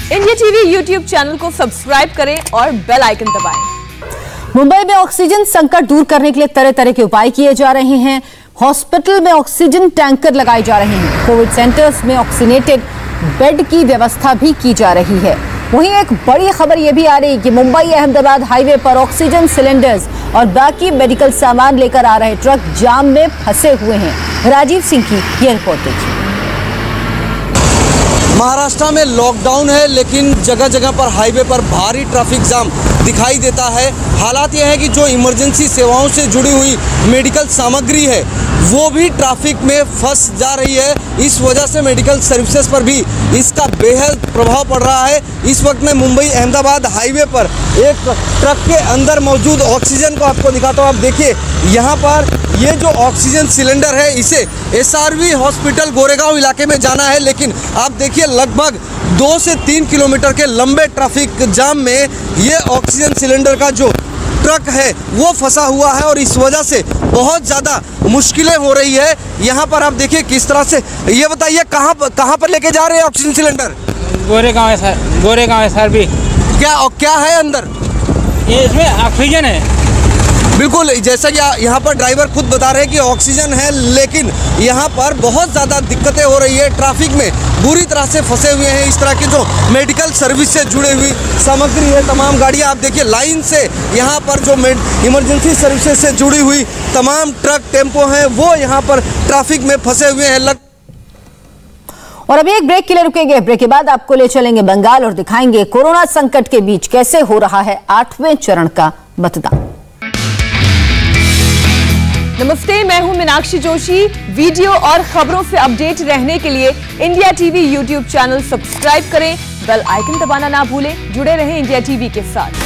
India TV YouTube channel को subscribe करें और बेल आइकन दबाएं। मुंबई में ऑक्सीजन संकट दूर करने के लिए तरह तरह के उपाय किए जा रहे हैं। हॉस्पिटल में ऑक्सीजन टैंकर लगाए जा रहे हैं। कोविड सेंटर्स में ऑक्सीनेटेड बेड की व्यवस्था भी की जा रही है। वहीं एक बड़ी खबर यह भी आ रही है कि मुंबई अहमदाबाद हाईवे पर ऑक्सीजन सिलेंडर्स और बाकी मेडिकल सामान लेकर आ रहे ट्रक जाम में फंसे हुए हैं। राजीव सिंह की यह रिपोर्ट देखिए। महाराष्ट्र में लॉकडाउन है, लेकिन जगह जगह पर हाईवे पर भारी ट्रैफिक जाम दिखाई देता है। हालात यह है कि जो इमरजेंसी सेवाओं से जुड़ी हुई मेडिकल सामग्री है वो भी ट्रैफिक में फंस जा रही है। इस वजह से मेडिकल सर्विसेज पर भी इसका बेहद प्रभाव पड़ रहा है। इस वक्त मैं मुंबई अहमदाबाद हाईवे पर एक ट्रक के अंदर मौजूद ऑक्सीजन को आपको दिखाता हूँ। आप देखिए, यहाँ पर ये जो ऑक्सीजन सिलेंडर है इसे SRV हॉस्पिटल गोरेगांव इलाके में जाना है, लेकिन आप देखिए लगभग 2 से 3 किलोमीटर के लंबे ट्रैफिक जाम में ये ऑक्सीजन सिलेंडर का जो ट्रक है वो फंसा हुआ है और इस वजह से बहुत ज़्यादा मुश्किलें हो रही है। यहाँ पर आप देखिए किस तरह से, ये बताइए कहाँ पर लेके जा रहे हैं ऑक्सीजन सिलेंडर? गोरेगांव SRV। क्या है अंदर? ये इसमें ऑक्सीजन है। बिल्कुल, जैसा कि यहाँ पर ड्राइवर खुद बता रहे हैं कि ऑक्सीजन है, लेकिन यहाँ पर बहुत ज़्यादा दिक्कतें हो रही है। ट्रैफिक में बुरी तरह से फंसे हुए हैं इस तरह की जो मेडिकल सर्विस से जुड़ी हुई सामग्री है। तमाम गाड़ियाँ आप देखिए लाइन से यहाँ पर जो इमरजेंसी सर्विसेज से जुड़ी हुई तमाम ट्रक टेम्पो हैं वो यहाँ पर ट्रैफिक में फंसे हुए हैं। और अभी एक ब्रेक के लिए रुकेंगे। ब्रेक के बाद आपको ले चलेंगे बंगाल और दिखाएंगे कोरोना संकट के बीच कैसे हो रहा है 8वें चरण का मतदान। नमस्ते, मैं हूं मीनाक्षी जोशी। वीडियो और खबरों से अपडेट रहने के लिए India TV YouTube channel subscribe करें, बेल आइकन दबाना ना भूलें। जुड़े रहें इंडिया टीवी के साथ।